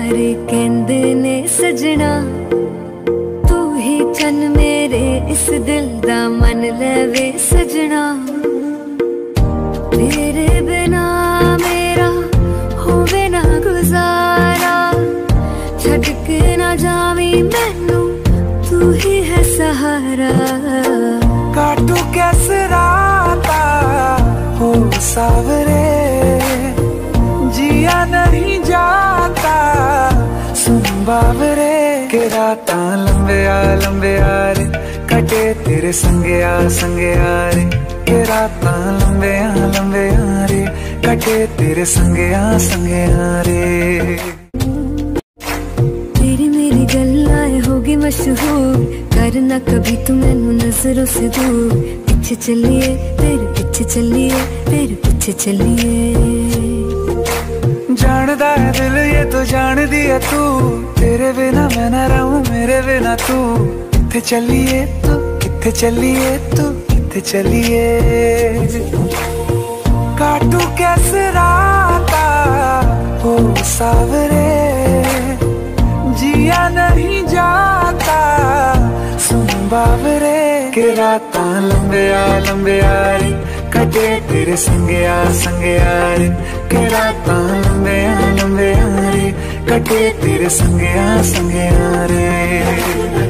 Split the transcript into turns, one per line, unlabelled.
सारे कहंदे ने सजना तू ही चन मेरे इस दिल दा मन लेवे सजना तेरे बिना मेरा होवे ना गुजारा छड़ के ना जावी मैनू तू ही है सहारा
काटू कैसे राता हो सावरे जिया नहीं जाता सुन बावरे के रातां लंबिया लंबिया रे कटे तेरे संगया संगया रे के रातां लंबिया लंबिया रे कटे तेरे संगया संगया रे
तेरी मेरी गल्लाएं होगी मशहूर करना कभी तू मैनू नजरों से दूर पीछे चलिए तेरे पीछे चलिए तेरे पीछे चलिए
जानदा है दिल ये तो जान दिया तू तेरे बिना मैं ना रहूं मेरे बिना तू किथे चलिए तू किथे चलिए तू किथे चलिए काटू कैसे राता हो सावरे जिया नहीं जाता सुन बावरे के रातां लंबिया लंबिया रे कटे तेरे संगया संगया रे के रातां लंबिया लंबिया रे कटे तेरे संगया संगया रे